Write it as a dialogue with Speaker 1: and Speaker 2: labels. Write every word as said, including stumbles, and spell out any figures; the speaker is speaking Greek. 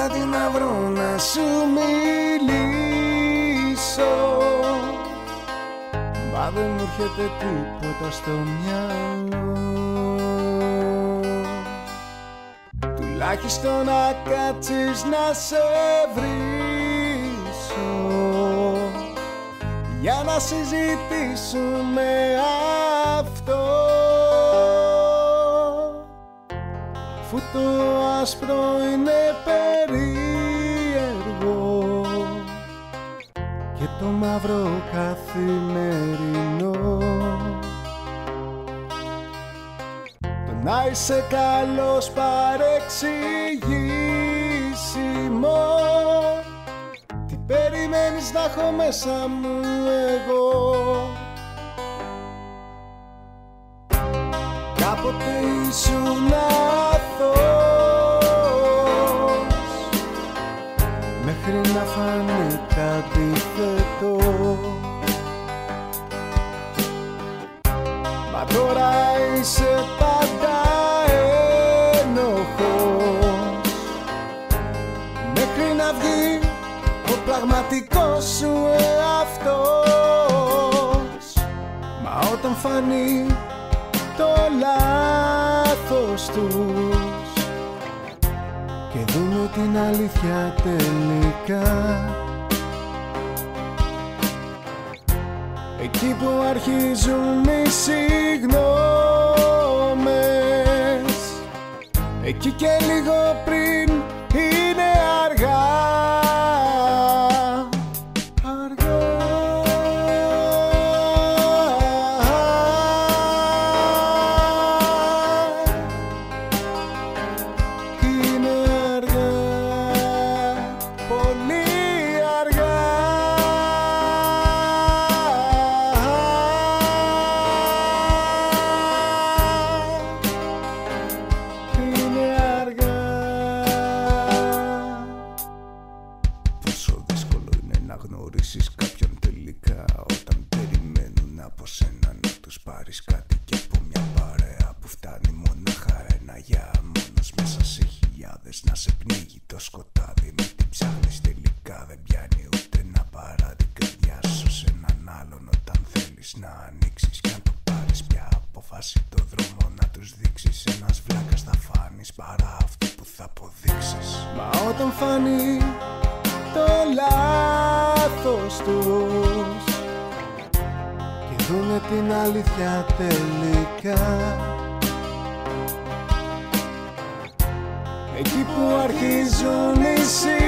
Speaker 1: κάτι να βρω να σου μιλήσω, μα δεν μου έρχεται τίποτα στο μυαλό. Τουλάχιστον να κάτσεις να σε βρίσω, για να συζητήσουμε αυτό, αφού το άσπρο είναι περίεργο και το μαύρο καθημερινό. Το να είσαι καλός παρεξηγήσιμο, τι περιμένεις να έχω μέσα μου εγώ. Κάποτε ήσουν αθώος, μέχρι να φανεί κάτι θετό, μα τώρα είσαι πάντα ένοχος, μέχρι να βγει ο πραγματικός σου εαυτός. Μα όταν φανεί το λάθος τους και δούμε την αλήθεια τελικά, εκεί που αρχίζουν οι συγγνώμες, εκεί και λίγο πριν είναι αργά. Γνωρίσεις κάποιον τελικά, όταν περιμένουν από σένα να τους πάρεις κάτι, και από μια παρέα που φτάνει μονάχα ένα για μόνος μέσα σε χιλιάδες να σε πνίγει το σκοτάδι. Με τι ψάχνεις τελικά, δεν πιάνει ούτε να παρά την καρδιά σου σε έναν άλλον, όταν θέλεις να ανοίξεις κι αν το πάρεις πια αποφάση το δρόμο να τους δείξεις. Ένας βλάκας θα φάνεις παρά αυτό που θα αποδείξεις. Μα όταν φανεί το λάθος τους και δούνε την αλήθεια τελικά, εκεί που αρχίζουν οι